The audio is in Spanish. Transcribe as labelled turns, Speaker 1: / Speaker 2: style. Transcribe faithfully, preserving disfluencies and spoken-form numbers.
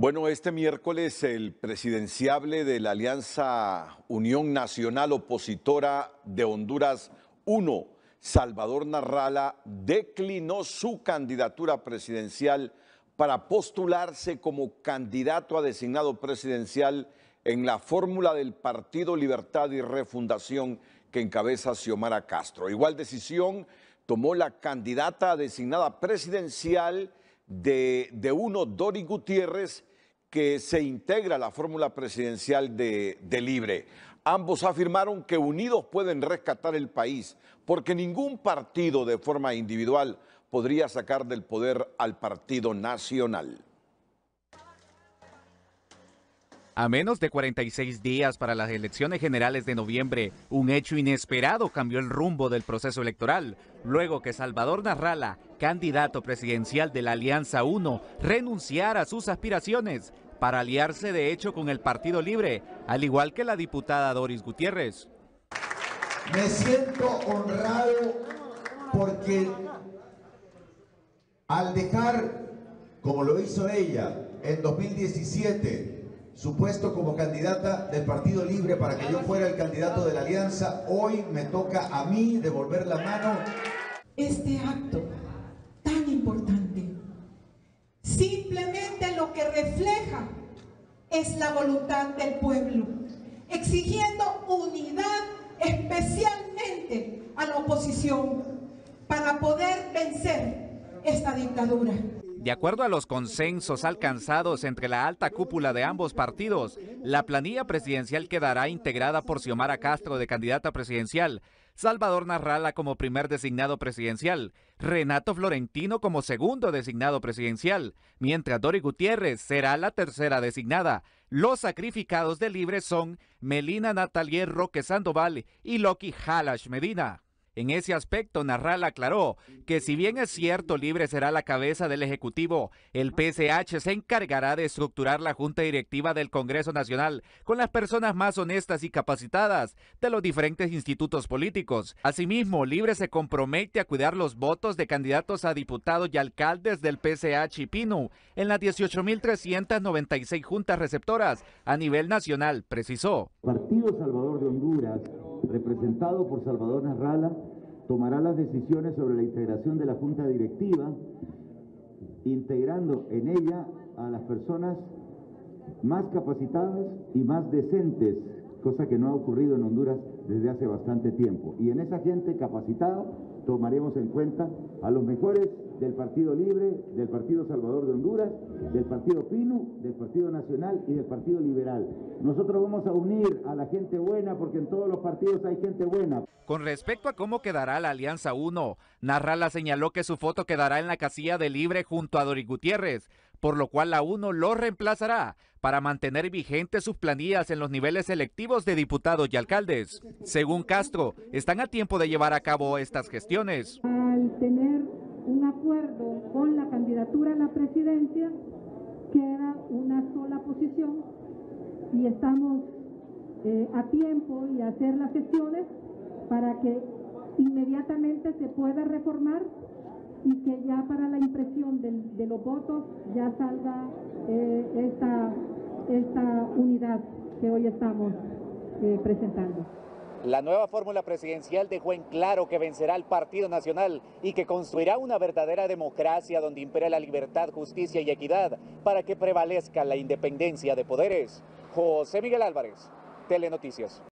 Speaker 1: Bueno, este miércoles el presidenciable de la Alianza Unión Nacional Opositora de Honduras uno, Salvador Narrala, declinó su candidatura presidencial para postularse como candidato a designado presidencial en la fórmula del Partido Libertad y Refundación que encabeza Xiomara Castro. Igual decisión tomó la candidata designada presidencial de, de uno, Doris Gutiérrez, que se integra a la fórmula presidencial de, de Libre. Ambos afirmaron que unidos pueden rescatar el país, porque ningún partido de forma individual podría sacar del poder al Partido Nacional.
Speaker 2: A menos de cuarenta y seis días para las elecciones generales de noviembre, un hecho inesperado cambió el rumbo del proceso electoral, luego que Salvador Narrala, candidato presidencial de la Alianza uno, renunciara a sus aspiraciones para aliarse de hecho con el Partido Libre, al igual que la diputada Doris Gutiérrez.
Speaker 3: Me siento honrado porque al dejar, como lo hizo ella en dos mil diecisiete, su puesto como candidata del Partido Libre para que yo fuera el candidato de la Alianza, hoy me toca a mí devolver la mano.
Speaker 4: Este acto tan importante simplemente lo que refleja es la voluntad del pueblo, exigiendo unidad especialmente a la oposición para poder vencer esta dictadura.
Speaker 2: De acuerdo a los consensos alcanzados entre la alta cúpula de ambos partidos, la planilla presidencial quedará integrada por Xiomara Castro de candidata presidencial, Salvador Narrala como primer designado presidencial, Renato Florentino como segundo designado presidencial, mientras Doris Gutiérrez será la tercera designada. Los sacrificados de Libre son Melina Natalier Roque Sandoval y Loki Halash Medina. En ese aspecto, Narrala aclaró que si bien es cierto Libre será la cabeza del Ejecutivo, el P S H se encargará de estructurar la Junta Directiva del Congreso Nacional con las personas más honestas y capacitadas de los diferentes institutos políticos. Asimismo, Libre se compromete a cuidar los votos de candidatos a diputados y alcaldes del P S H y P I N U en las dieciocho mil trescientas noventa y seis juntas receptoras a nivel nacional, precisó.
Speaker 5: Partido Salvador de Honduras, representado por Salvador Narrala, tomará las decisiones sobre la integración de la Junta Directiva, integrando en ella a las personas más capacitadas y más decentes, cosa que no ha ocurrido en Honduras desde hace bastante tiempo. Y en esa gente capacitada tomaremos en cuenta a los mejores del Partido Libre, del Partido Salvador de Honduras, del Partido P I N U, del Partido Nacional y del Partido Liberal. Nosotros vamos a unir a la gente buena porque en todos los partidos hay gente buena.
Speaker 2: Con respecto a cómo quedará la Alianza uno, Narrala señaló que su foto quedará en la casilla de Libre junto a Doris Gutiérrez, por lo cual la uno lo reemplazará para mantener vigentes sus planillas en los niveles selectivos de diputados y alcaldes. Según Castro, están a tiempo de llevar a cabo estas gestiones.
Speaker 6: Al tener un acuerdo con la candidatura a la presidencia, queda una sola posición y estamos eh, a tiempo y hacer las gestiones para que inmediatamente se pueda reformar y que ya para la impresión de, de los votos ya salga eh, esta, esta unidad que hoy estamos eh, presentando.
Speaker 7: La nueva fórmula presidencial dejó en claro que vencerá al Partido Nacional y que construirá una verdadera democracia donde impere la libertad, justicia y equidad para que prevalezca la independencia de poderes. José Miguel Álvarez, Telenoticias.